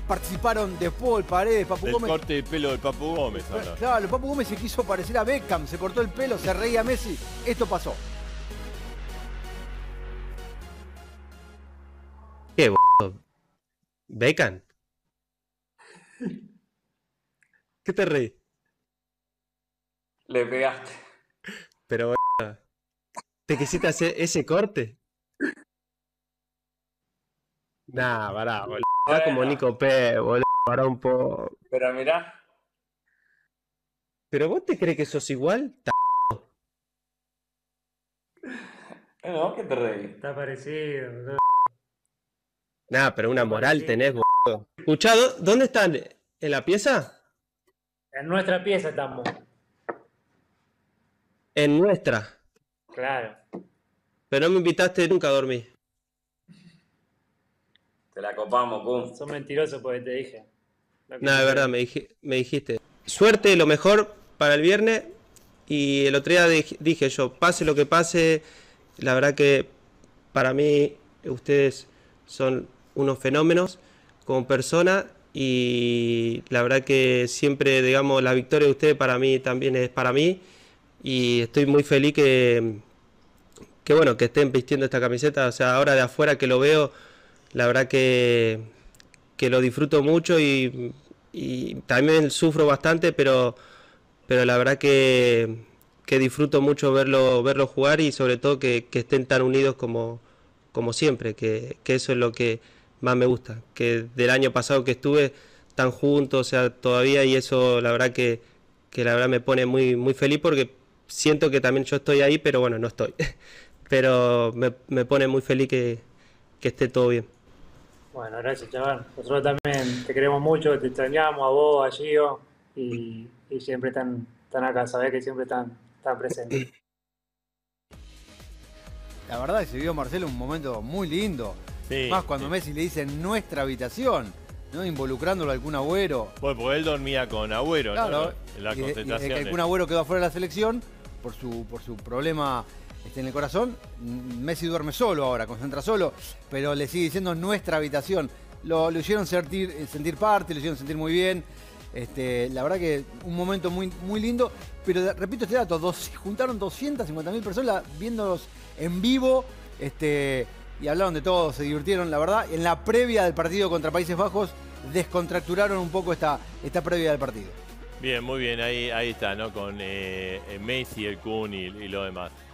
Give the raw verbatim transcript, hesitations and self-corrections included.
participaron de Paul Paredes, Papu Del Gómez. corte de pelo del Papu Gómez. Habla. Claro, el Papu Gómez se quiso parecer a Beckham, se cortó el pelo, se reía a Messi. Esto pasó. ¿Qué, boludo? ¿Beckham? ¿Qué te reí? Le pegaste. Pero, boludo, ¿te quisiste hacer ese corte? Nah, pará, boludo. Era como Bueno. Nico P, boludo. Pará un poco. Pero mirá. ¿Pero vos te crees que sos igual? Ta- No, ¿qué te reí? Está parecido, boludo. Nah, pero una moral Sí. tenés, boludo. Escuchá, ¿dó- ¿dónde están? ¿En la pieza? En nuestra pieza estamos. En nuestra. Claro. Pero no me invitaste nunca a dormir. Te la copamos, Kun. Son mentirosos porque te dije. No, Nada, de verdad, me, dij- me dijiste. Suerte, lo mejor para el viernes. Y el otro día dij- dije yo, pase lo que pase, la verdad que para mí ustedes son unos fenómenos como personas. Y la verdad que siempre, digamos, la victoria de ustedes para mí también es para mí. Y estoy muy feliz que, que bueno, que estén vistiendo esta camiseta. O sea, ahora de afuera que lo veo, la verdad que, que lo disfruto mucho y, y también sufro bastante, pero, pero la verdad que, que disfruto mucho verlo, verlo jugar y sobre todo que, que estén tan unidos como, como siempre, que, que eso es lo que más me gusta, que del año pasado que estuve tan juntos, o sea, todavía, y eso la verdad que, que la verdad me pone muy, muy feliz porque siento que también yo estoy ahí, pero bueno, no estoy. Pero me, me pone muy feliz que, que esté todo bien. Bueno, gracias, chaval. Nosotros también te queremos mucho, te extrañamos a vos, a Gio, y, y siempre están, están acá, sabés que siempre están, están presentes. La verdad que se vio, Marcelo, un momento muy lindo. Sí, Más cuando sí. Messi le dice nuestra habitación, ¿no? Involucrándolo a algún Agüero. Bueno, porque él dormía con Agüero, Claro, ¿no? En las y de- y de que concentraciones. algún Agüero quedó afuera de la selección por su, por su problema este, en el corazón. Messi duerme solo ahora, concentra solo, pero le sigue diciendo nuestra habitación. Lo, lo hicieron sentir, sentir parte, lo hicieron sentir muy bien. Este, la verdad que un momento muy, muy lindo, pero de- repito este dato, dos, se juntaron doscientas cincuenta mil personas viéndolos en vivo este, y hablaron de todo, se divirtieron, la verdad. En la previa del partido contra Países Bajos descontracturaron un poco esta, esta previa del partido. Bien, muy bien, ahí, ahí está, ¿no? Con eh, Messi, el Kun y, y lo demás.